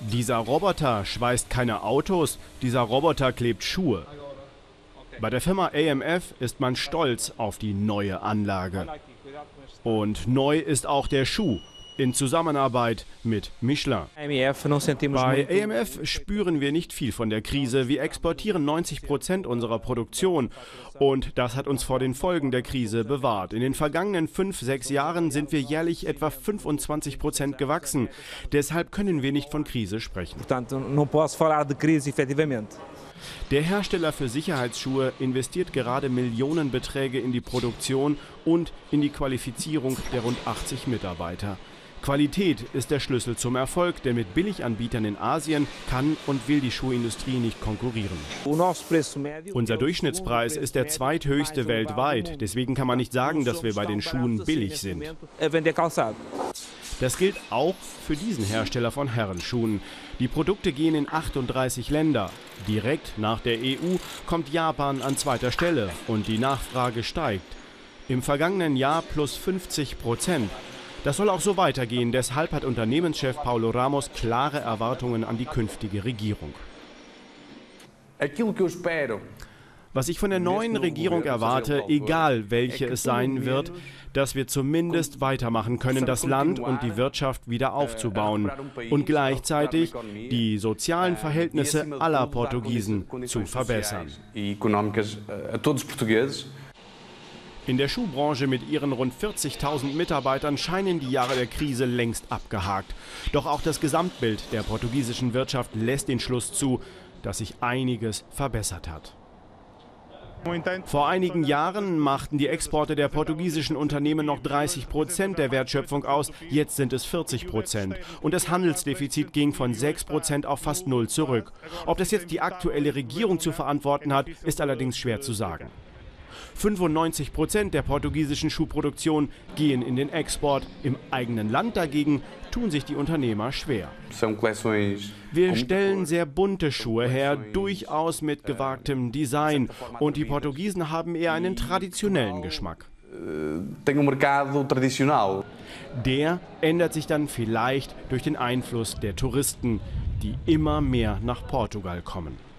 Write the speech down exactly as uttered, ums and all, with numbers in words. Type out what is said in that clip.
Dieser Roboter schweißt keine Autos, dieser Roboter klebt Schuhe. Bei der Firma A M F ist man stolz auf die neue Anlage. Und neu ist auch der Schuh in Zusammenarbeit mit Michelin. Bei A M F spüren wir nicht viel von der Krise. Wir exportieren neunzig Prozent unserer Produktion und das hat uns vor den Folgen der Krise bewahrt. In den vergangenen fünf, sechs Jahren sind wir jährlich etwa fünfundzwanzig Prozent gewachsen. Deshalb können wir nicht von Krise sprechen. Der Hersteller für Sicherheitsschuhe investiert gerade Millionenbeträge in die Produktion und in die Qualifizierung der rund achtzig Mitarbeiter. Qualität ist der Schlüssel zum Erfolg, denn mit Billiganbietern in Asien kann und will die Schuhindustrie nicht konkurrieren. Unser Durchschnittspreis ist der zweithöchste weltweit. Deswegen kann man nicht sagen, dass wir bei den Schuhen billig sind. Das gilt auch für diesen Hersteller von Herrenschuhen. Die Produkte gehen in achtunddreißig Länder. Direkt nach der E U kommt Japan an zweiter Stelle und die Nachfrage steigt. Im vergangenen Jahr plus fünfzig Prozent. Das soll auch so weitergehen. Deshalb hat Unternehmenschef Paulo Ramos klare Erwartungen an die künftige Regierung. Was ich von der neuen Regierung erwarte, egal welche es sein wird, dass wir zumindest weitermachen können, das Land und die Wirtschaft wieder aufzubauen und gleichzeitig die sozialen Verhältnisse aller Portugiesen zu verbessern. In der Schuhbranche mit ihren rund vierzigtausend Mitarbeitern scheinen die Jahre der Krise längst abgehakt. Doch auch das Gesamtbild der portugiesischen Wirtschaft lässt den Schluss zu, dass sich einiges verbessert hat. Vor einigen Jahren machten die Exporte der portugiesischen Unternehmen noch dreißig Prozent der Wertschöpfung aus, jetzt sind es vierzig Prozent. Und das Handelsdefizit ging von sechs Prozent auf fast null zurück. Ob das jetzt die aktuelle Regierung zu verantworten hat, ist allerdings schwer zu sagen. fünfundneunzig Prozent der portugiesischen Schuhproduktion gehen in den Export. Im eigenen Land dagegen tun sich die Unternehmer schwer. Wir stellen sehr bunte Schuhe her, durchaus mit gewagtem Design. Und die Portugiesen haben eher einen traditionellen Geschmack. Der ändert sich dann vielleicht durch den Einfluss der Touristen, die immer mehr nach Portugal kommen.